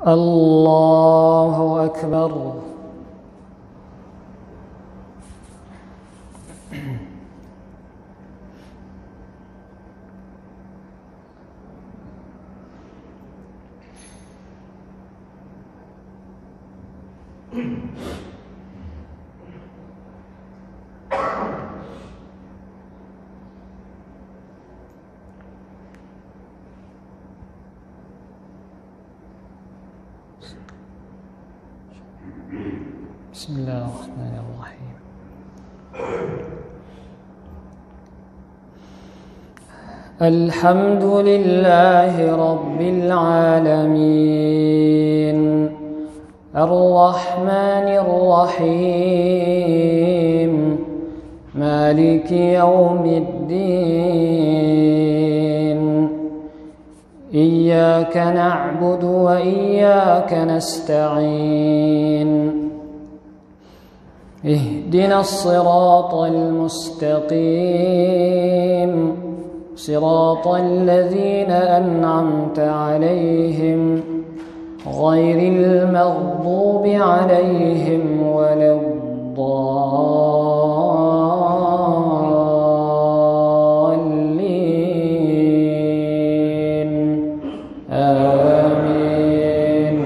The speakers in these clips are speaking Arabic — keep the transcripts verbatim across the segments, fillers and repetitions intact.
الله أكبر. بسم الله الرحمن الرحيم. الحمد لله رب العالمين الرحمن الرحيم مالك يوم الدين إياك نعبد وإياك نستعين اهدنا الصراط المستقيم صراط الذين أنعمت عليهم غير المغضوب عليهم ولا الضالين آمين.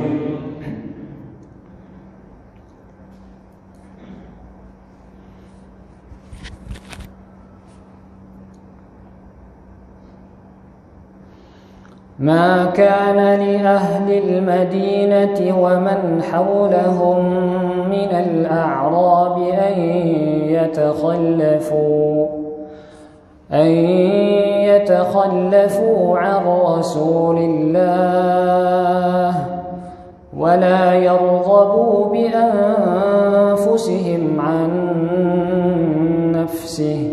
ما كان لأهل المدينة ومن حولهم من الأعراب أن يتخلفوا أن يتخلفوا عن رسول الله ولا يرغبوا بأنفسهم عن نفسه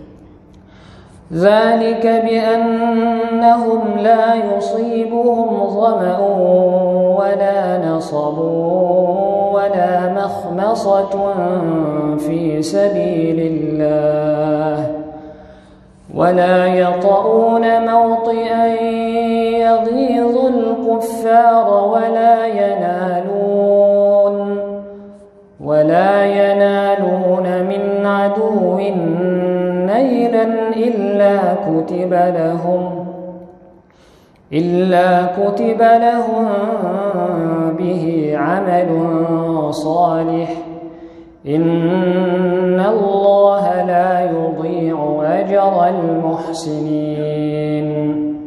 ذلك بأنهم لا يصيبهم ظمأ ولا نصب ولا مخمصة في سبيل الله ولا يطؤون موطئا يغيظ الكفار ولا ينالون ولا ينالون من عدو نيلا إلا كتب لهم إلا كتب لهم به عمل صالح إن الله لا يضيع أجر المحسنين.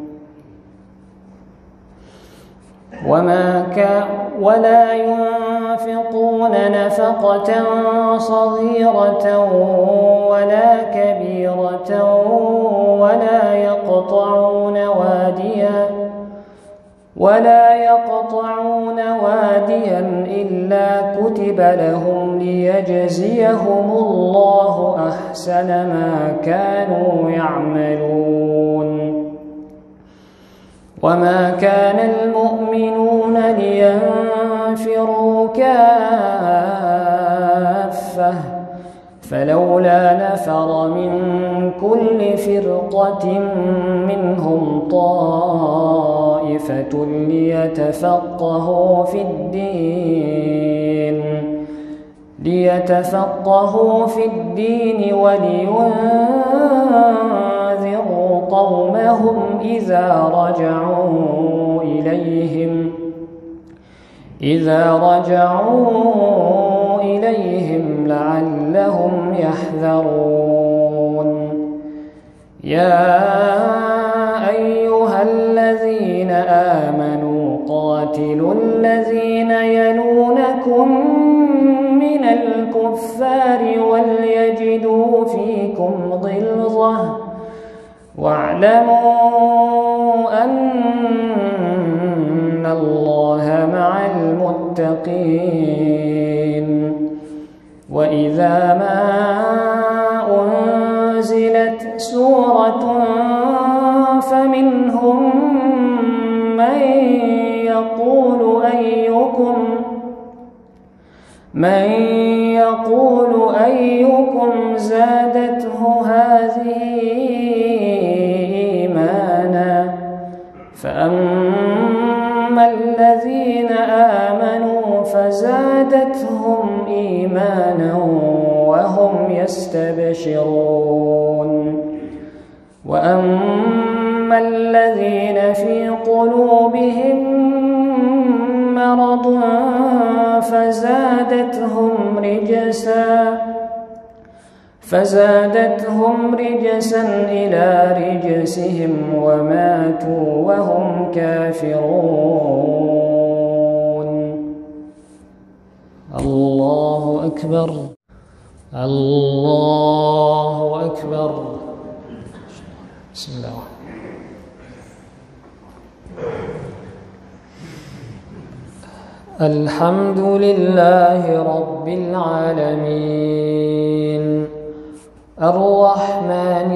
وما كان ولا ينفقون نفقة صغيرة ولا كبيرة ولا يقطعون واديا ولا يقطعون واديا إلا كتب لهم ليجزيهم الله أحسن ما كانوا يعملون. وما كان المؤمنون لينفروا كافة فلولا نفر من كل فرقة منهم طائفة ليتفقهوا في الدين ليتفقهوا في الدين ولينذروا قومهم إذا رجعوا إليهم إذا رجعوا إليهم لعلهم يحذرون. يا أيها الذين آمنوا قاتلوا الذين يلونكم من الكفار وليجدوا فيكم غلظة واعلموا أن الله مع المتقين. وإذا ما أنزلت سورة فمنهم من يقول أيكم من يقول أيكم زادته هذه إيمانا فأما فأما الذين آمنوا فزادتهم إيمانا وهم يستبشرون وأما الذين في قلوبهم مرض فزادتهم رجسا فزادتهم رجسا إلى رجسهم وماتوا وهم كافرون. الله أكبر الله أكبر. بسم الله. الحمد لله رب العالمين الرحمن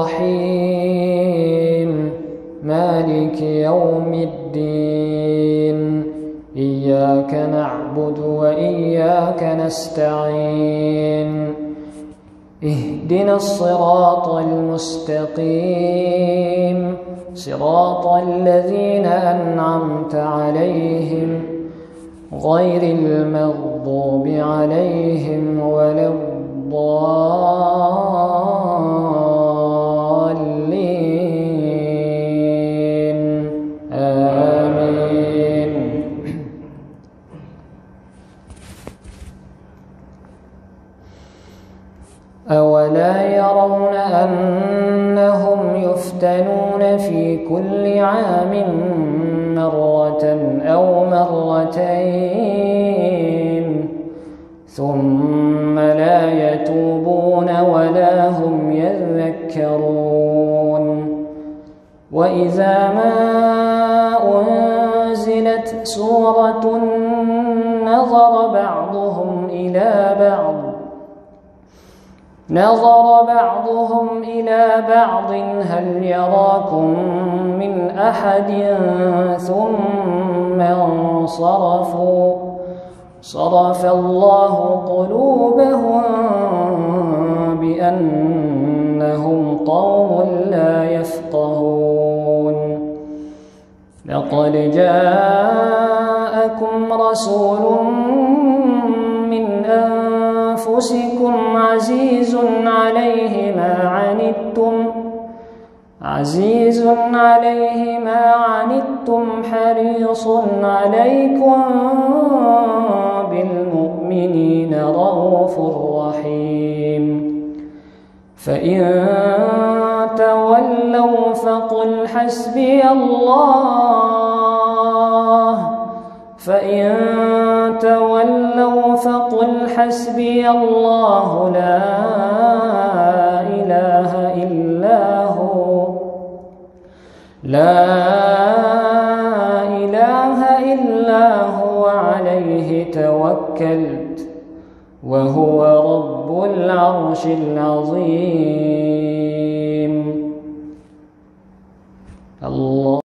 الرحيم مالك يوم الدين إياك نعبد وإياك نستعين اهدنا الصراط المستقيم صراط الذين أنعمت عليهم غير المغضوب عليهم ولا الضالين آمين. أولا يرون أنهم يفتنون في كل عام مرة أو مرتين ثم لا يتوبون ولا هم يذكرون وإذا ما أنزلت سورة نظر بعضهم إلى بعض نظر بعضهم إلى بعض هل يراكم من أحد ثم انصرفوا صرف الله قلوبهم بأنهم قوم لا يفقهون. لقد جاءكم رسول من أنفسكم عزيز عليه ما عنتم عزيز عليه ما عنتم حريص عليكم بالمؤمنين رؤوف رحيم. فإن تولوا فقل حسبي الله فإن تولوا فقل حسبي الله لا إله إلا هو لا إله إلا هو عليه توكلت وهو رب العرش العظيم. الله